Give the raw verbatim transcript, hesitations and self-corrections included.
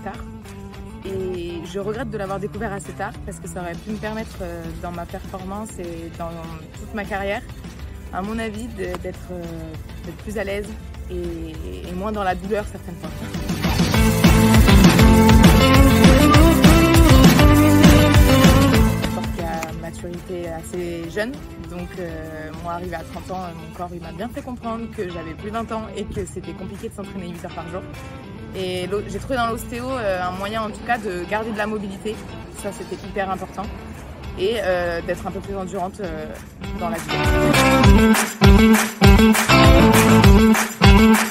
tard. Et je regrette de l'avoir découvert assez tard parce que ça aurait pu me permettre euh, dans ma performance et dans toute ma carrière, à mon avis, d'être euh, plus à l'aise et, et moins dans la douleur certaines fois. Je pense qu'il y a une maturité assez jeune, donc euh, moi arrivé à trente ans, mon corps il m'a bien fait comprendre que j'avais plus vingt ans et que c'était compliqué de s'entraîner huit heures par jour. Et j'ai trouvé dans l'ostéo euh, un moyen en tout cas de garder de la mobilité, ça c'était hyper important, et euh, d'être un peu plus endurante euh, dans la vie.